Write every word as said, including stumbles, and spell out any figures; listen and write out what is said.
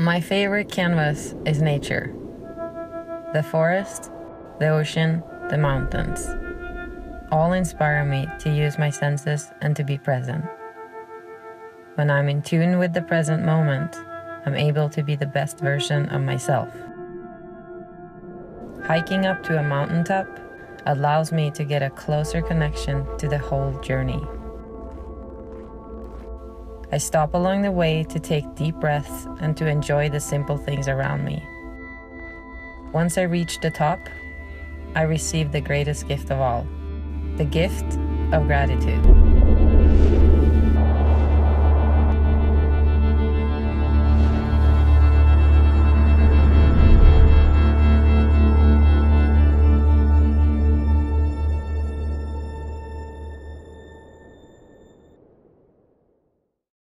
My favorite canvas is nature. The forest, the ocean, the mountains. All inspire me to use my senses and to be present. When I'm in tune with the present moment, I'm able to be the best version of myself. Hiking up to a mountaintop allows me to get a closer connection to the whole journey. I stop along the way to take deep breaths and to enjoy the simple things around me. Once I reach the top, I receive the greatest gift of all, the gift of gratitude.